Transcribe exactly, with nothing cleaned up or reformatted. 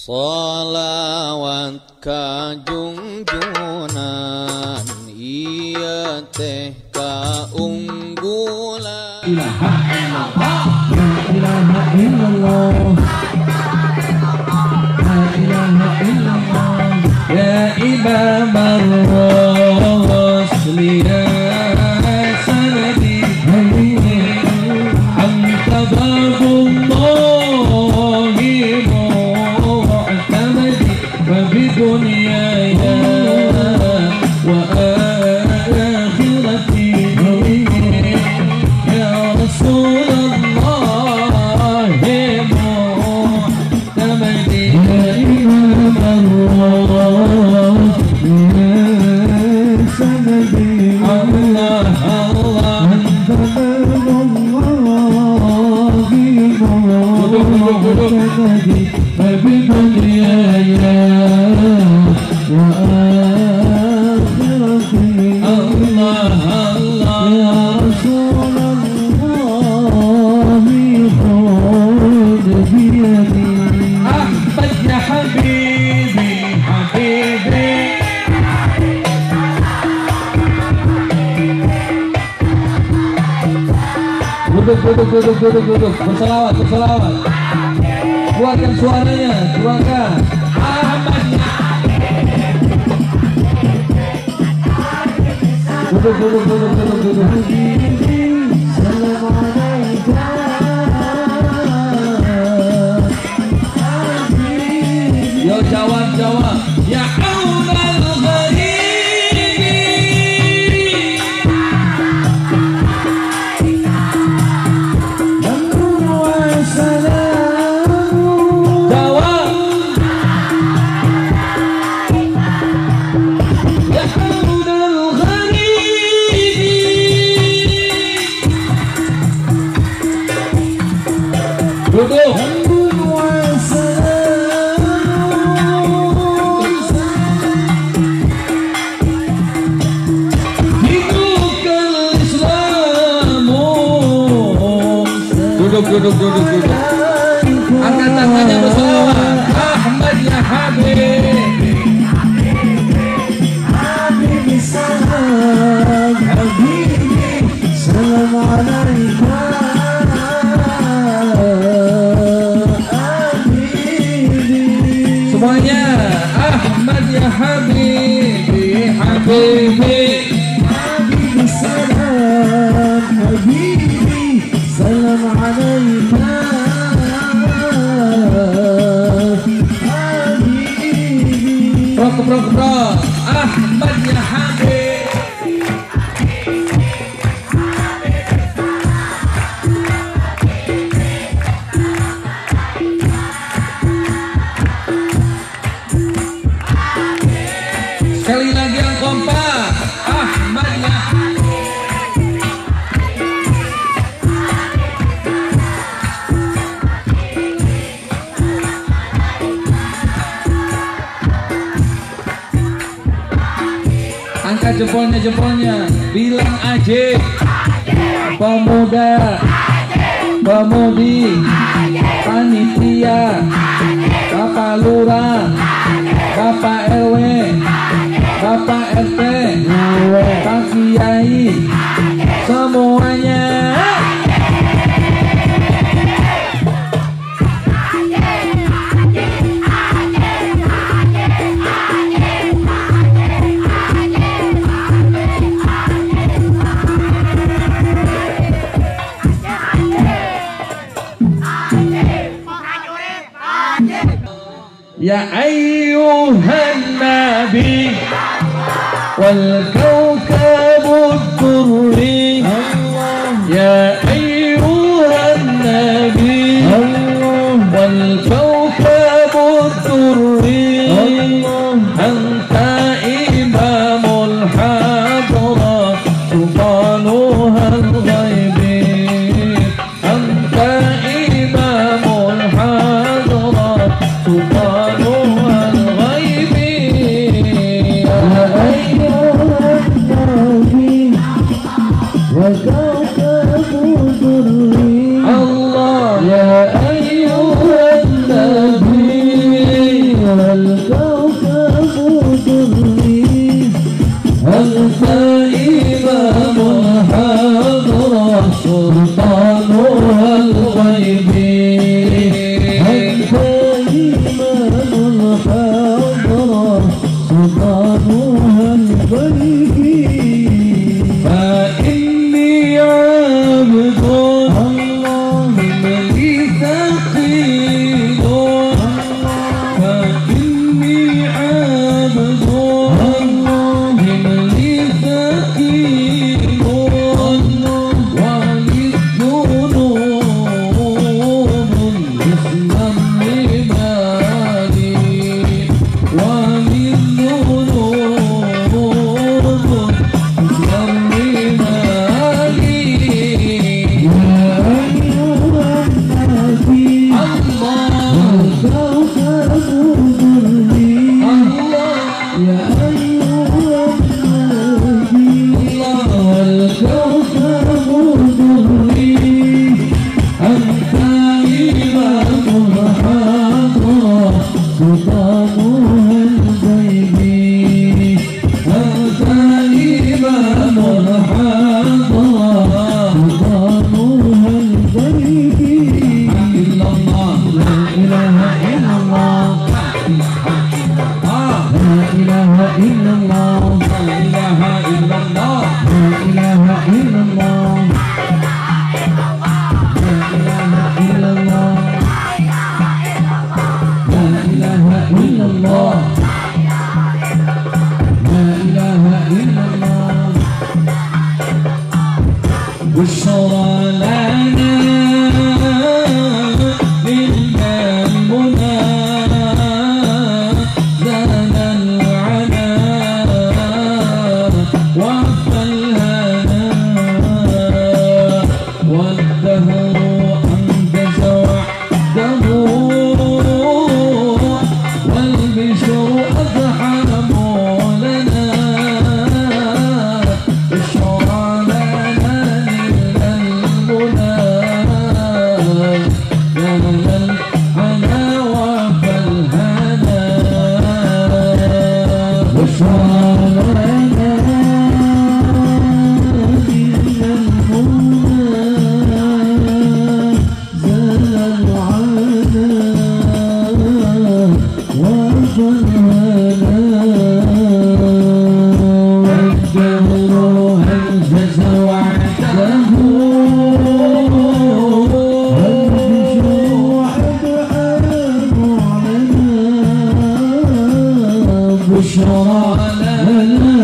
Sholawat kajungjunan iya teh kaunggulan. Ilaha illallah, la ilaha illallah, la ilaha illallah. Ya imam ar-rusli ya sanadi anta babullahi mu'tamadi wa bidunyaya wa akhirati ya Rasulullah mu'tamadi ya imam ar-rusli sanadi Allah Allah anta babullahi mu'tamadi wa bidunyaya wa akhirati Allah Allah ya Rasulullah khudh biyadi Ahmad ya habibi habibi. Duduk, duduk, duduk, duduk, duduk, berselawat, berselawat. Keluarkan suaranya, keluarkan. Ahmad. Duduk, duduk, duduk, duduk, duduk. Yo jawab, jawab. Ya Allah. Duduk, duduk, duduk, duduk. Angkat tangannya berselawat. Ahmad ya Habib. Habibi salam, Habibi salam alaika. Semuanya Ahmad ya Habibi, Habibi. Habibi salam, Habibi salam alaika habibi. Prok prok prok Ahmad ya Habib. Sekali lagi yang kompak Ahmad ya angkat jempolnya, jempolnya, bilang aja pemuda, pemudi, panitia, Bapak Lurah, Bapak R W, Bapak R T, Pak Kiai, semuanya. Ya ayyuhan nabi wal kawkabud durri. Ya ayyuhan nabi wal kawkabud durri. Anta imamul hadra subhanuhal ghaibi. Anta imamul hadra subhanuhal ghaibi. Ya ayyuhan nabi wa kawkabud durri. Allah ya ayyuhan nabi إلا الله لا إله إلا الله بشرى لنا بالمنى زاد العنا وفى الهنا والدهر أنجز وحده والبشر أضحى لنا بشرى لنا للمنى زاد العنا وفى الهنا بشرى لنا بشرى لنا